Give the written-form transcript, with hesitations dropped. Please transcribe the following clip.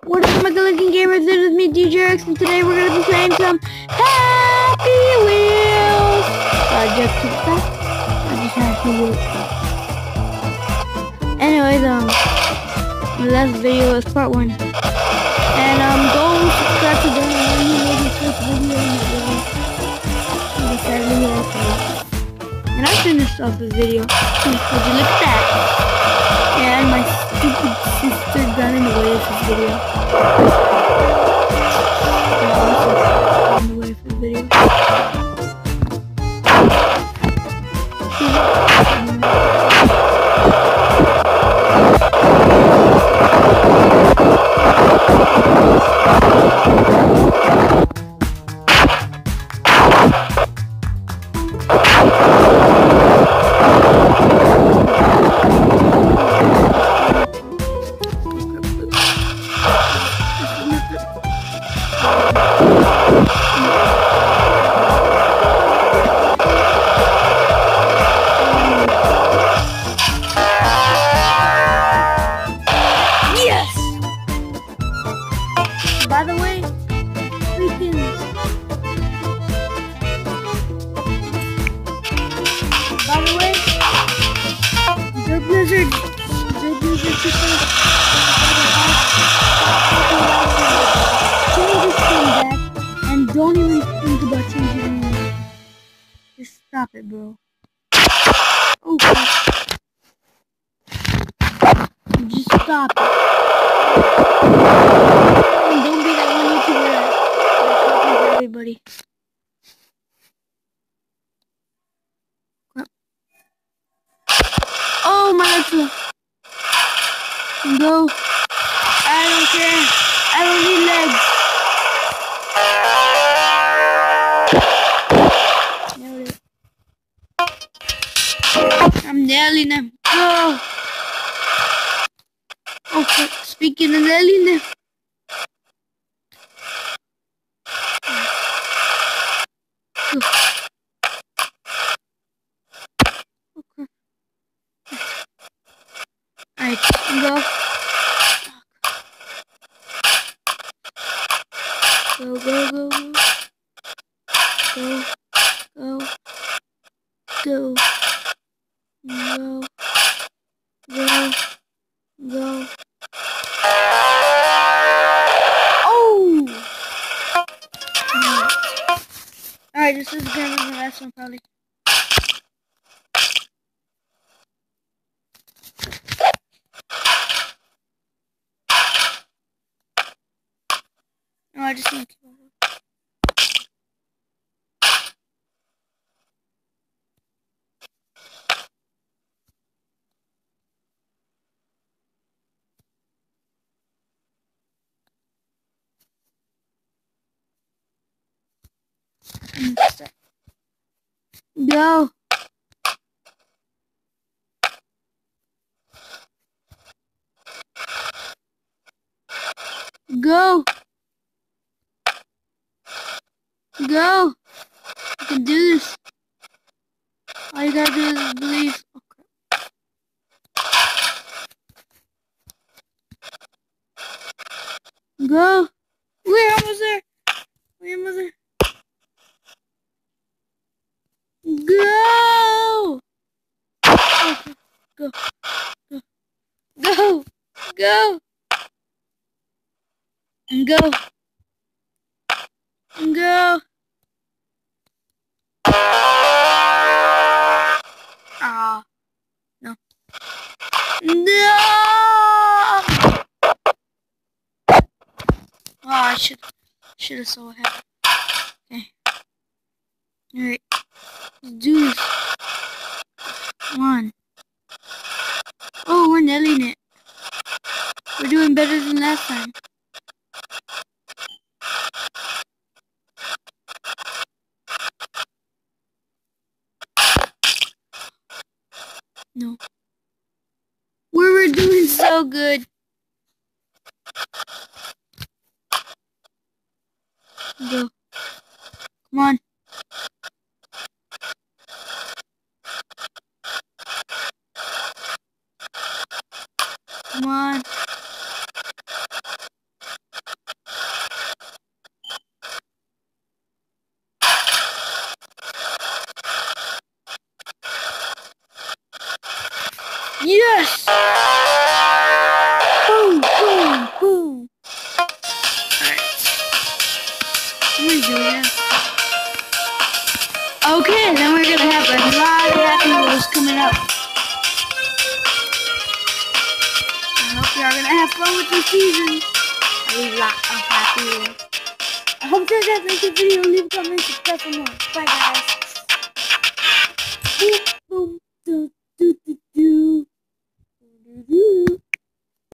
What up, my good-looking gamers? It is me, DJ X, and today we're gonna be playing some Happy Wheels. Just too fast. I just Happy Wheels. Anyways, the last video was part 1, and go subscribe to the one who made his first video in the video. And I finished off this video. Would you look at that? Yeah, and my stupid sister got in the way of this video. In the way of this video. By the way, the Blizzard system change this thing back, and don't even think about changing it anymore. Just stop it, bro. Okay. Just stop it. And don't be that one YouTuber that copies everybody. Oh my God! Go! I don't care. I don't need legs. Nailed it. I'm nailing them. Go! Okay, speaking of nailing them. Alright, go. Go, go, go, go. Go, go, go. Go, go, go. Oh! Alright, this is gonna be the last one, probably. No, I just need to keep on. Go. Go. Go. You can do this. All you gotta do is believe. Okay. Go. We're almost there. We're almost there. Go. Okay. Go. Go. Go. Go. And go. And go. Ah, no. No! Oh, I should have saw it happen. Okay. Alright. Let's do this. Come on. Oh, we're nailing it. We're doing better than last time. No. We were doing so good. Go. Come on. Come on. Yes! Boom, boom, boom. Alright. I'm gonna do that. Okay, then we're gonna have a lot of happy wheels coming up. I hope y'all gonna have fun with this season. A lot of happy wheels. I hope you guys like the video. Leave a comment, subscribe for more. Bye guys.